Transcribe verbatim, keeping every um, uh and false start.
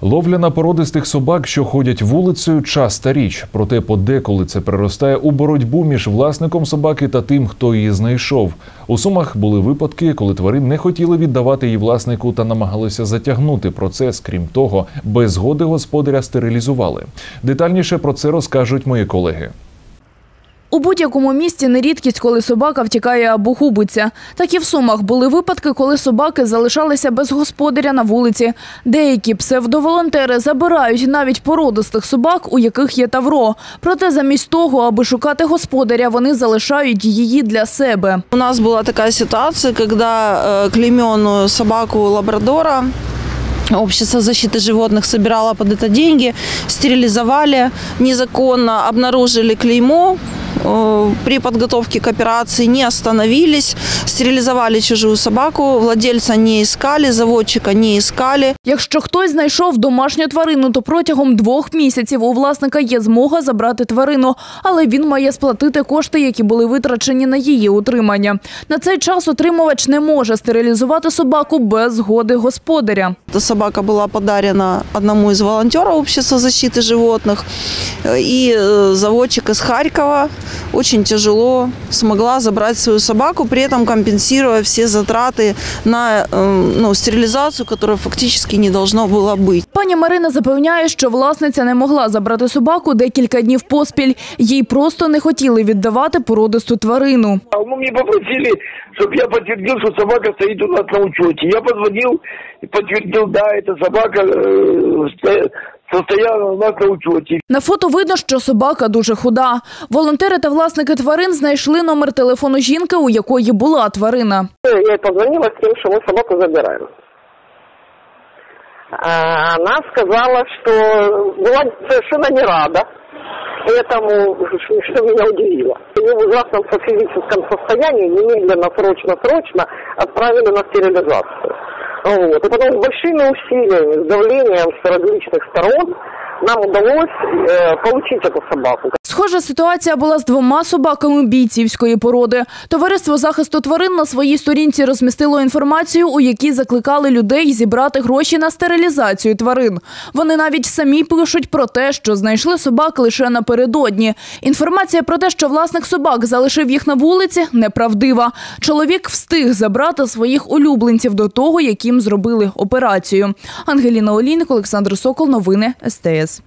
Ловля на породистих собак, що ходять вулицею – часта річ. Проте подеколи це переростає у боротьбу між власником собаки та тим, хто її знайшов. У Сумах були випадки, коли тварин не хотіли віддавати її власнику та намагалися затягнути процес. Крім того, без згоди господаря стерилізували. Детальніше про це розкажуть мої колеги. У будь-якому місті не рідкість, коли собака втікає або губиться. Так і в Сумах були випадки, коли собаки залишалися без господаря на вулиці. Деякі псевдоволонтери забирають навіть породистих собак, у яких є тавро. Проте замість того, аби шукати господаря, вони залишають її для себе. У нас була така ситуація, коли клейменную собаку лабрадора Общество защиты животных собирало под это деньги, стерилизовали, незаконно обнаружили клеймо. При подготовке к операции не остановились, стерилизовали чужую собаку, владельца не искали, заводчика не искали. Якщо хтось знайшов домашню тварину, то протягом двох місяців у власника є змога забрати тварину, але він має сплатити кошти, які були витрачені на її утримання. На цей час утримувач не може стерилізувати собаку без згоди господаря. Собака була подарена одному із волонтерів Общества защиты животных, і заводчик із Харкова очень тяжело смогла забрать свою собаку, при этом компенсируя все затраты на ну, стерилизацию, которая фактически не должно было быть. Пані Марина запевняє, що власниця не могла забрати собаку декілька днів поспіль. Їй просто не хотіли віддавати породисту тварину. Мені попросили, щоб я підтвердив, що собака стоїть у нас на учеті. Я подзвонив і підтвердив, да, ця собака стояла у нас на учеті. На фото видно, що собака дуже худа. Волонтери та власники тварин знайшли номер телефону жінки, у якої була тварина. Я подзвонила з тим, що ми собаку забираємо. Она сказала, что была совершенно не рада этому, что меня удивило. Ее в ужасном физическом состоянии немедленно, срочно-срочно отправили на стерилизацию. Вот. И потом с большими усилиями, с давлением с различных сторон нам удалось э, получить эту собаку. Схожа ситуація була з двома собаками бійцівської породи. Товариство захисту тварин на своїй сторінці розмістило інформацію, у якій закликали людей зібрати гроші на стерилізацію тварин. Вони навіть самі пишуть про те, що знайшли собак лише напередодні. Інформація про те, що власник собак залишив їх на вулиці, неправдива. Чоловік встиг забрати своїх улюбленців до того, як їм зробили операцію. Ангеліна Олійник, Олександр Сокол, новини ес те ес.